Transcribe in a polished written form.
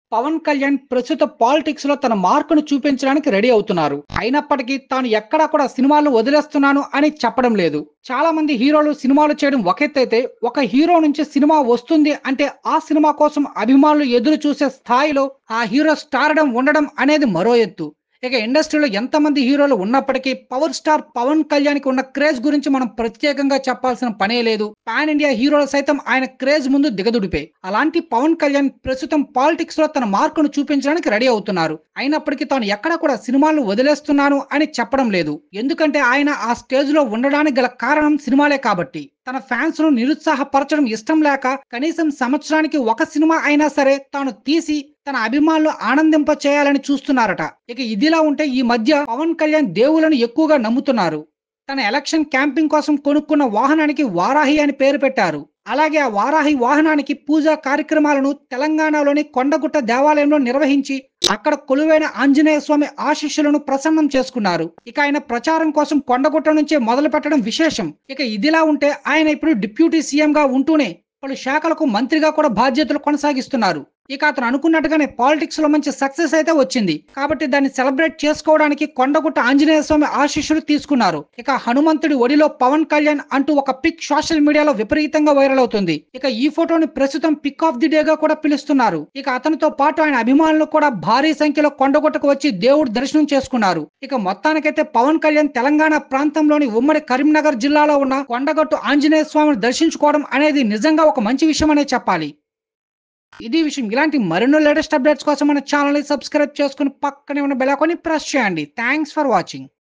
పవన్ కళ్యాణ్ ప్రస్తుత పాలిటిక్స్ లో తన మార్కును చూపించడానికి రెడీ అవుతున్నారు. అయినప్పటికీ తాను ఎక్కడా కూడా సినిమాలను వదిలేస్తున్నాను అని చెప్పడం లేదు. చాలా మంది హీరోలు సినిమాలు చేయడం ఒక ఎత్తైతే, ఒక హీరో నుంచి సినిమా వస్తుంది అంటే ఆ సినిమా కోసం అభిమానులు ఎదురు చూసే స్థాయిలో ఆ హీరో స్టార్డమ్ ఉండడం అనేది మరో ఎత్తు. ఇక ఇండస్ట్రీలో ఎంతమంది హీరోలు ఉన్నప్పటికీ పవర్ స్టార్ పవన్ కళ్యాణ్‌కి ఉన్న క్రేజ్ గురించి మనం ప్రత్యేకంగా చెప్పాల్సిన పనే లేదు. పాన్ ఇండియా హీరోలు సైతం ఆయన క్రేజ్ ముందు దిగదుడిపే. అలాంటి పవన్ కళ్యాణ్ ప్రస్తుతం పాలిటిక్స్‌లో తన మార్కును చూపించడానికి రెడీ అవుతున్నారు. అయినప్పటికీ తాను ఎక్కడా కూడా సినిమాలను వదిలేస్తున్నాను అని చెప్పడం లేదు. ఎందుకంటే ఆయన ఆ స్టేజ్‌లో ఉండడానికి గల కారణం సినిమాలే కాబట్టి. తన ఫ్యాన్స్‌ను నిరుత్సాహపరచడం ఇష్టం లేక కనీసం సంవత్సరానికి ఒక సినిమా అయినా సరే తాను తీసి తన అభిమానులు ఆనందింప చేయాలని చూస్తున్నారట. ఇక ఇదిలా ఉంటే ఈ మధ్య పవన్ కళ్యాణ్ దేవుళ్ళను ఎక్కువగా నమ్ముతున్నారు. తన ఎలక్షన్ క్యాంపింగ్ కోసం కొనుక్కున్న వాహనానికి వారాహి అని పేరు పెట్టారు. అలాగే ఆ వారాహి వాహనానికి పూజా కార్యక్రమాలను తెలంగాణలోని కొండగుట్ట దేవాలయంలో నిర్వహించి అక్కడ కొలువైన ఆంజనేయ స్వామి ఆశీస్సులను ప్రసన్నం చేసుకున్నారు. ఇక ఆయన ప్రచారం కోసం కొండగుట్ట నుంచే మొదలు పెట్టడం విశేషం. ఇక ఇదిలా ఉంటే ఆయన ఇప్పుడు డిప్యూటీ సీఎం గా ఉంటూనే పలు శాఖలకు మంత్రిగా కూడా బాధ్యతలు కొనసాగిస్తున్నారు. ఇక అతను అనుకున్నట్టుగానే పాలిటిక్స్ లో మంచి సక్సెస్ అయితే వచ్చింది. కాబట్టి దాన్ని సెలబ్రేట్ చేసుకోవడానికి కొండగుట్ట ఆంజనేయ స్వామి ఆశీస్సులు తీసుకున్నారు. ఇక హనుమంతుడి ఒడిలో పవన్ కళ్యాణ్ అంటూ ఒక పిక్ సోషల్ మీడియాలో విపరీతంగా వైరల్ అవుతుంది. ఇక ఈ ఫోటోని ప్రస్తుతం పిక్ ఆఫ్ ది డే గా కూడా పిలుస్తున్నారు. ఇక అతనితో పాటు ఆయన అభిమానులు కూడా భారీ సంఖ్యలో కొండగుట్టకు వచ్చి దేవుడి దర్శనం చేసుకున్నారు. ఇక మొత్తానికైతే పవన్ కళ్యాణ్ తెలంగాణ ప్రాంతంలోని ఉమ్మడి కరీంనగర్ జిల్లాలో ఉన్న కొండగట్టు ఆంజనేయ స్వామిని దర్శించుకోవడం అనేది నిజంగా ఒక మంచి విషయం అనే చెప్పాలి. ఇది విషయం. ఇలాంటి మరెన్నో లేటెస్ట్ అప్డేట్స్ కోసం మన ఛానల్‌ని సబ్స్క్రైబ్ చేసుకొని పక్కనే ఉన్న బెల్ ఐకాన్ని ప్రెస్ చేయండి. Thanks for watching.